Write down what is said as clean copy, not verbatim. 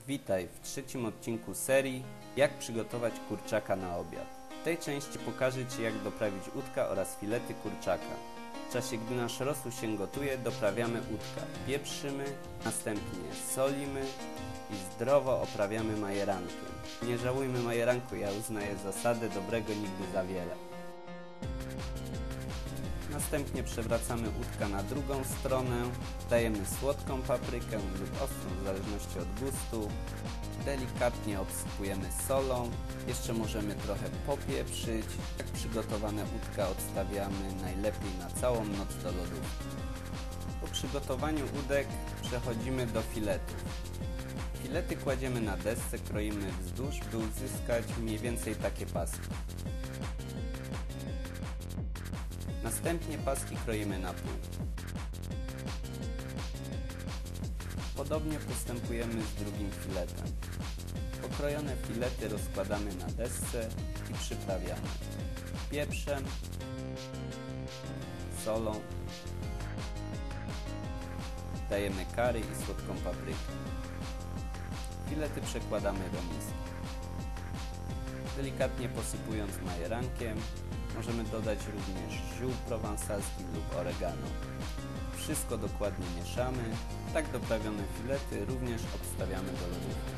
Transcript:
Witaj w trzecim odcinku serii Jak przygotować kurczaka na obiad. W tej części pokażę Ci, jak doprawić udka oraz filety kurczaka. W czasie, gdy nasz rosół się gotuje, doprawiamy udka. Pieprzymy, następnie solimy i zdrowo oprawiamy majerankiem. Nie żałujmy majeranku, ja uznaję zasadę dobrego nigdy za wiele. Następnie przewracamy udka na drugą stronę, dajemy słodką paprykę lub ostrą w zależności od gustu, delikatnie obsypujemy solą, jeszcze możemy trochę popieprzyć. Tak przygotowane udka odstawiamy najlepiej na całą noc do lodówki. Po przygotowaniu udek przechodzimy do filetów. Filety kładziemy na desce, kroimy wzdłuż, by uzyskać mniej więcej takie paski. Następnie paski kroimy na pół. Podobnie postępujemy z drugim filetem. Pokrojone filety rozkładamy na desce i przyprawiamy pieprzem, solą, dajemy curry i słodką paprykę. Filety przekładamy do miski. Delikatnie posypując majerankiem, możemy dodać również ziół prowansalski lub oregano. Wszystko dokładnie mieszamy. Tak doprawione filety również odstawiamy do lodówki.